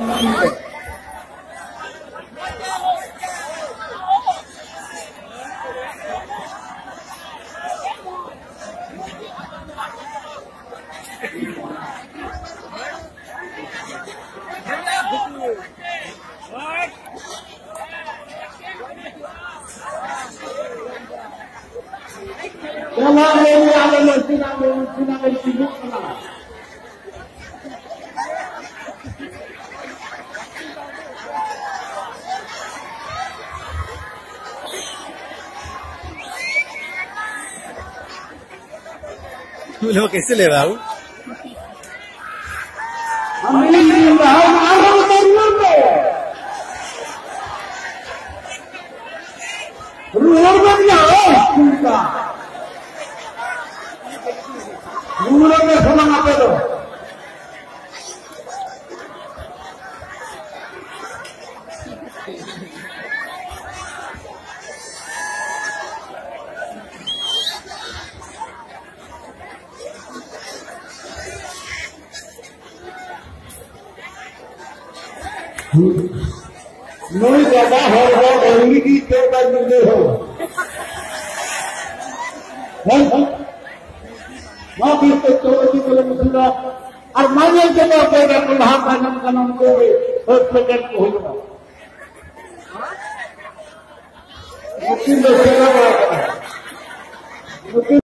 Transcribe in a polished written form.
तुम लोग कैसे ले रहा हूँ नहीं ज्यादा हो की पेपर मिलते हो और मानिए के प्रधान का नाम को होगा